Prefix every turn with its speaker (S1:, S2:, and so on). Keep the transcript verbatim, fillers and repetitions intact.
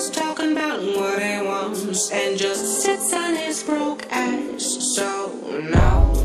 S1: always talking about what he wants and just sits on his broke ass. So now